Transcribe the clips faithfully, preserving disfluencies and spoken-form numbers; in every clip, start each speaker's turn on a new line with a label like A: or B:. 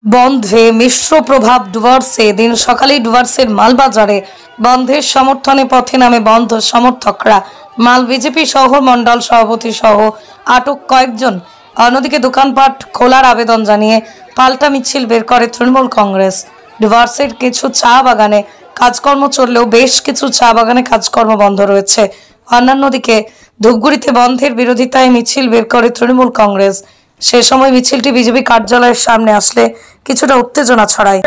A: বন্ধে মিশ্র প্রভাব ডুয়ার্সে। দিন সকালেই ডুয়ার্সের মালবাজারে বন্ধের সমর্থনে পথে নামে বন্ধ সমর্থকরা। মাল বিজেপি শহর মন্ডল সভাপতি সহ আটক কয়েকজন। অন্যদিকে দোকানপাট খোলার আবেদন জানিয়ে পাল্টা মিছিল বের করে তৃণমূল কংগ্রেস। ডুয়ার্সের কিছু চা বাগানে কাজকর্ম চললেও বেশ কিছু চা বাগানে কাজকর্ম বন্ধ রয়েছে। অন্যান্য দিকে ধূপগুড়িতে বন্ধের বিরোধিতায় মিছিল বের করে তৃণমূল কংগ্রেস। সে সময় মিছিলটি বিজেপি কার্যালয়ের সামনে আসলে কিছুটা উত্তেজনা ছড়ায়।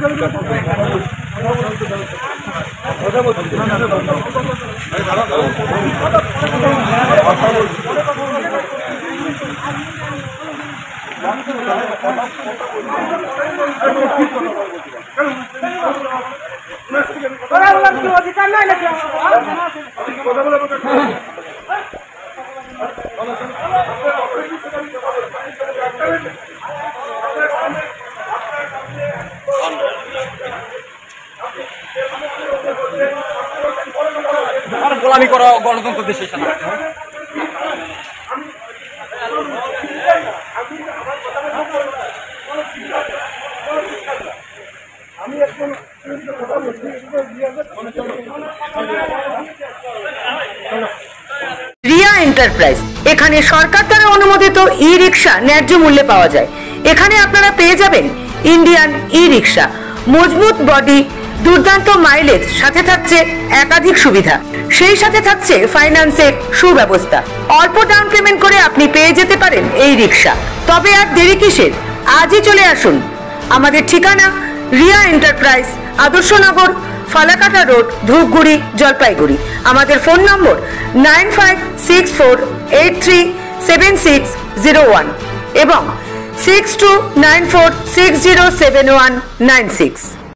B: গোলামি করা গণতন্ত্র দেশে
C: রিয়া এন্টারপ্রাইজ, এখানে সরকার দ্বারা অনুমোদিত ই রিক্সা ন্যায্য মূল্যে পাওয়া যায়। এখানে আপনারা পেয়ে যাবেন ইন্ডিয়ান ই রিক্সা, মজবুত বডি, দুর্দান্ত মাইলেজ, সাথে থাকছে একাধিক সুবিধা। সেই সাথে থাকছে ফাইন্যান্সের সুব্যবস্থা। অল্প ডাউন পেমেন্ট করে আপনি পেয়ে যেতে পারেন এই রিক্সা। তবে আর দেরি কিসের, আজই চলে আসুন। আমাদের ঠিকানা রিয়া এন্টারপ্রাইজ, আদর্শনগর, ফালাকাটা রোড, ধূপগুড়ি, জলপাইগুড়ি। আমাদের phone number nine five six four eight three seven six zero one এবং six two nine four six zero seven one nine six.